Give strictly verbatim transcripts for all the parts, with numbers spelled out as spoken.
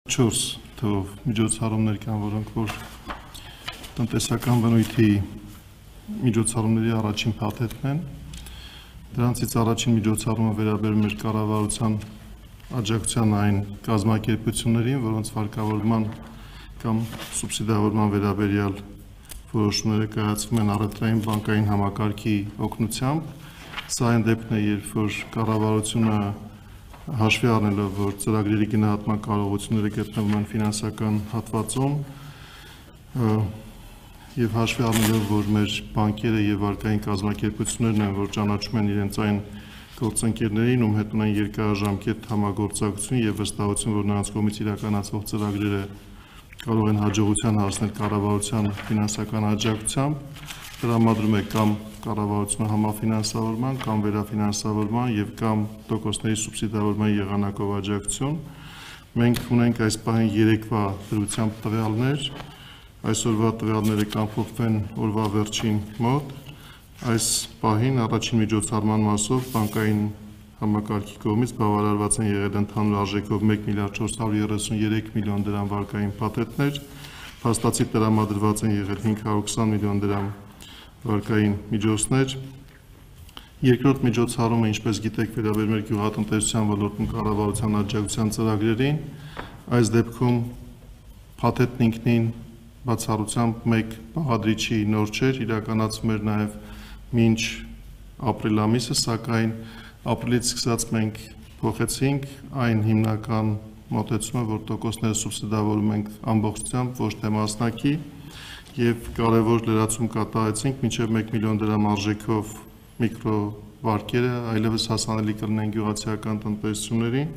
չորս թվով միջոցառումներ կան, որոնք որ տնտեսական բնույթի միջոցառումների առաջին փաթեթն են։ Դրանցից առաջին միջոցառումը վերաբերում էր կառավարության աջակցության այն կազմակերպություններին, որոնց վարկավորման կամ սուբսիդավորման վերաբերյալ որոշումները կայացվում են առևտրային բանկային համակարգի օգնությամբ։ Սա այն դեպքն է, երբ որ կառավարությունը հաշվի առնելով, որ ծրագրերի գնահատման կարողությունները գտնվում են ֆինանսական հատվածում եւ հաշվի առնելով, որ մեր բանկերը եւ վարկային կազմակերպություններն են, որ ճանաչում են իրենց այն գործընկերներին, ում հետ ունեն երկարաժամկետ համագործակցություն եւ վստահություն, որ նրանց կողմից իրականացվող ծրագրերը կարող են հաջողության հասնել կառավարության ֆինանսական աջակցությամբ, տրամադրում է կամ կառավարությունը համաֆինանսավորման, կամ վերաֆինանսավորման եւ կամ տոկոսների սուբսիդավորման եղանակով աջակցություն։ Մենք ունենք այս պահին երեկվա դրությամբ տվյալներ, այսօրվա տվյալները կամփոփվեն օրվա վերջին մոտ։ Այս պահին առաջին միջոցառման մասով բանկային համակարգի կողմից բավարարված են եղել ընդհանուր արժեքով մեկ միլիարդ չորս հարյուր երեսունյոթ միլիոն դրամ վարկային փաթեթներ, փաստացի տրամադրված են եղել հինգ հարյուր քսան միլիոն դրամ վարկային միջոցներ։ Երկրորդ միջոցառումը, ինչպես գիտեք, վերաբերում է գյուղատնտեսության ոլորտում կառավարության աջակցության ծրագրերին։ Այս դեպքում փաթեթն ինքնին բացառությամբ մեկ բաղադրիչի նոր չէր, իրականացվում էր նաև մինչ ապրիլ ամիսը, սակայն ապրիլից սկսած մենք փոխեցինք այն հիմնական մոտեցումը, որ տոկոսները սուբսիդավորում ենք ամբողջությամբ, ոչ թե մասնակի, եւ կարևոր լրացում կատարեցինք մինչեւ մեկ միլիոն դրամ արժեքով միկրովարկերը այլևս հասանելի կլինեն գյուղացիական տնտեսություններին։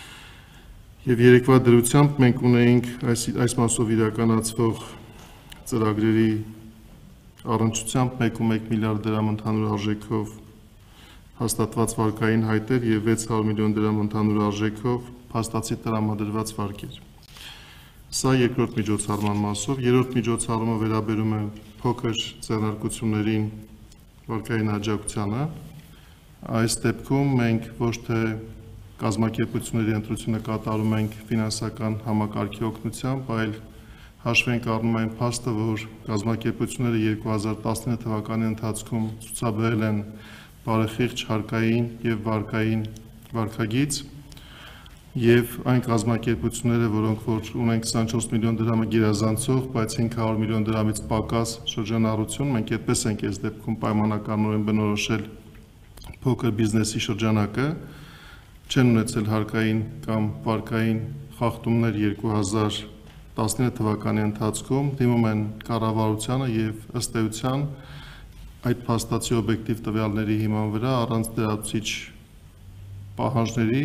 Եվ երեկվա դրությամբ մենք ունեինք այս, այս մասով իրականացվող ծրագրերի առնչությամբ մեկ ու մեկ միլիարդ դրամ ընդհանուր արժեքով հաստատված վարկային հայտեր եւ վեց հարյուր միլիոն դրամ ընդհանուր արժեքով փաստացի տրամադրված վարկեր։ Սա երկրորդ միջոցառման մասով, երրորդ միջոցառումը վերաբերում է փոքր ձեռնարկություններին վարկային աջակցությանը։ Այս դեպքում մենք ոչ թե կազմակերպությունների ընտրությունը կատարում ենք ֆինանսական համակարգի օգնությամբ, այլ հաշվի ենք առնում այն փաստը, որ կազմակերպությունները երկու հազար տասնինը թվականի ընթացքում ցուցաբերել են բարեխիղճ հարկային եւ վարկային վարկագիծ, եւ այն կազմակերպությունները, որոնք որ ունեն քսանչորս միլիոն դրամը գերազանցող, բայց հինգ հարյուր միլիոն դրամից պակաս շրջանառություն, մենք այդպես ենք այս դեպքում պայմանականորեն բնորոշել փոքր բիզնեսի շրջանակը, չեն ունեցել հարկային կամ վարկային խախտումներ երկու հազար տասնինը թվականի ընթացքում, դիմում են կառավարությանը եւ ըստ էության այդ փաստացի օբյեկտիվ տվյալների հիման վրա առանց դրացուցիչ պահանջների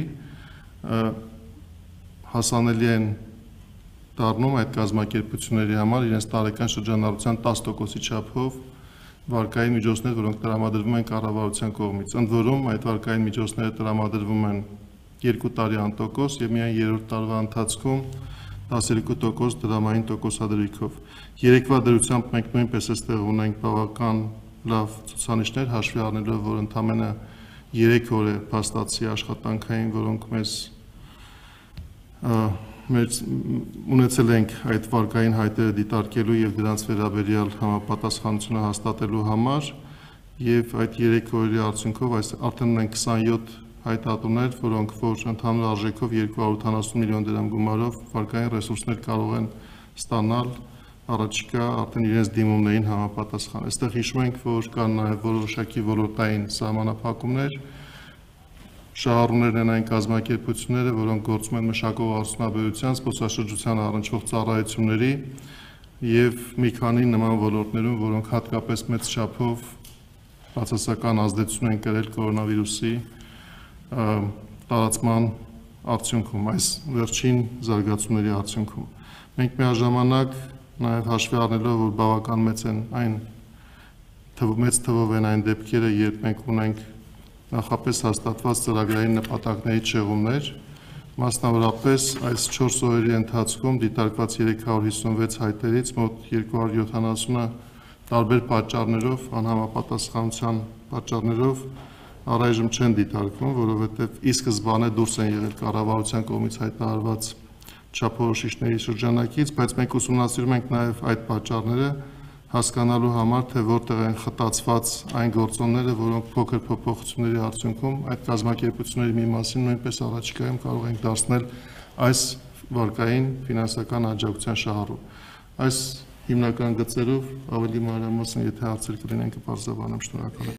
հասանելի են դառնում այդ կազմակերպությունների համար իրենց տարեկան շրջանառության տասը տոկոսի չափով վարկային միջոցներ, որոնք տրամադրվում են կառավարության կողմից։ Ընդ որում այդ վարկային միջոցները տրամադրվում են երկու տարի անտոկոս եւ միայն երրորդ տարվա ընթացքում տասներկու տոկոս դրամային տոկոսադրույքով։ Երեկվա դրությամբ մենք նույնպես այստեղ ունենք բավական լավ ցուցանիշներ, հաշվի առնելով, որ ընդամենը երեք օր է փաստացի աշխատանքային, որոնք մեզ մեր ունեցել ենք այդ վարկային հայտերը դիտարկելու եւ դրանց վերաբերյալ համապատասխանությունը հաստատելու համար, եւ այդ երեք օրերի արդյունքով այս արդեն ունենք քսանյոթ հայտատուներ, որոնք որ ընդհանուր արժեքով երկու հարյուր ութանասուն միլիոն դրամ գումարով վարկային ռեսուրսներ կարող են ստանալ առաջիկա արդեն իրենց դիմումներին համապատասխան։ Այստեղ հիշում ենք, որ կան նաև որոշակի ոլորտային սահմանափակումներ, շահառուներն են այն կազմակերպությունները, որոնք գործում են մշակող արդյունաբերության, զբոսաշրջության առնչվող ծառայությունների եւ մի քանի նման ոլորտներում, որոնք հատկապես մեծ չափով բացասական ազդեցություն են կրել կորոնավիրուսի տարածման արդյունքում, այս վերջին զարգացումների արդյունքում։ Մենք միաժամանակ նաև հաշվի առնելով, որ բավական մեծ են այն մեծ թվով են այն դեպքերը, երբ մենք ունենք նախապես հաստատված ծրագրային նպատակների չեղումներ, մասնավորապես այս չորս օրերի ընթացքում դիտարկված երեք հարյուր հիսունվեց հայտերից մոտ երկու հարյուր յոթանասունը տարբեր պատճառներով, անհամապատասխանության պատճառներով առայժմ չեն դիտարկվում, որովհետև ի սկզբանե դուրս են եղել կառավարության կողմից հայտարարված չափորոշիչների շրջանակից, բայց մենք ուսումնասիրում ենք նաև այդ պատճառները, հասկանալու համար, թե որտեղ են խտացված այն գործոնները, որոնք փոքր փոփոխությունների արդյունքում այդ կազմակերպությունների մի մասին նույնպես առաջիկայում կարող ենք դարձնել այս վարկային ֆինանսական աջակցության շահառու։ Այս հիմնական գծերով ավելի մանրամասն, եթե հարցեր կլինեն, կպարզաբանեմ, շնորհակալ եմ։